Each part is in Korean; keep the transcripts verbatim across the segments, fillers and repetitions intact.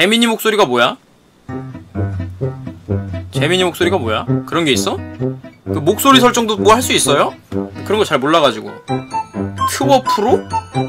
재민이 목소리가 뭐야? 재민이 목소리가 뭐야? 그런 게 있어? 그 목소리 설정도 뭐 할 수 있어요? 그런 거 잘 몰라가지고. 트워 프로?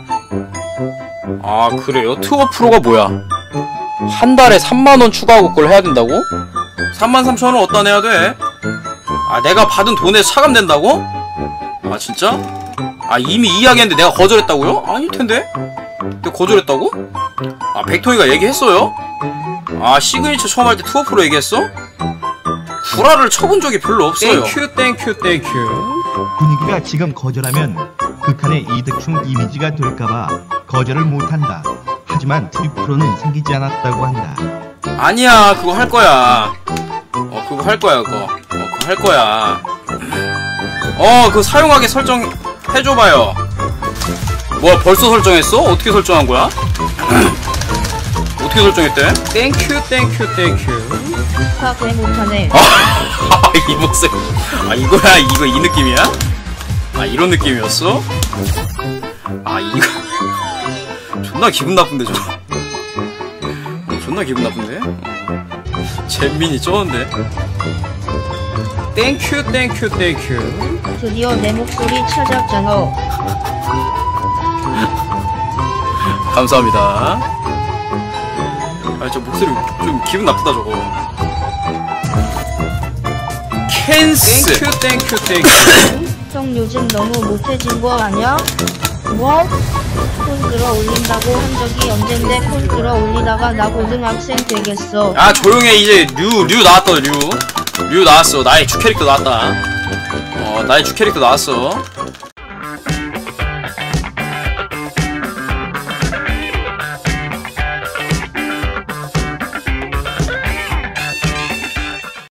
아 그래요? 트워 프로가 뭐야? 한 달에 삼만 원 추가하고 그걸 해야 된다고? 삼만 삼천 원 어디다 내야 돼? 아 내가 받은 돈에 차감된다고? 아 진짜? 아 이미 이야기했는데 내가 거절했다고요? 아닐 텐데? 내가 거절했다고? 아 백통이가 얘기했어요? 아 시그니처 처음 할 때 투어 프로 얘기했어? 구라를 쳐본 적이 별로 없어요. 땡큐 땡큐 땡큐. 분위기가 지금 거절하면 극한의 이득충 이미지가 될까봐 거절을 못한다. 하지만 투입 프로는 생기지 않았다고 한다. 아니야 그거 할 거야. 어 그거 할 거야 그거. 어 그거 할 거야. 어 그거 사용하게 설정 해줘봐요. 뭐야 벌써 설정했어? 어떻게 설정한 거야? 어떻게 설정했대? 땡큐 땡큐 땡큐. 화 개 못하네. 아, 이 목소리. 아, 이거야? 이거 이 느낌이야? 아, 이런 느낌이었어? 아, 이거. 존나 기분 나쁜데, 저거. 어, 존나 기분 나쁜데? 어. 잼민이 쩌는데? 땡큐, 땡큐, 땡큐. 드디어 내 목소리 찾았잖아. 감사합니다. 아, 저 목소리 좀 기분 나쁘다, 저거. 캔스 땡큐 땡큐 땡큐. 형 요즘 너무 못해진 거 아냐? 뭐? 폰 끌어올린다고 한 적이 언젠데 폰 끌어올리다가 나 고등학생 되겠어. 아 조용해. 이제 류 류 나왔다. 류 류 나왔어. 나의 주 캐릭터 나왔다. 어 나의 주 캐릭터 나왔어.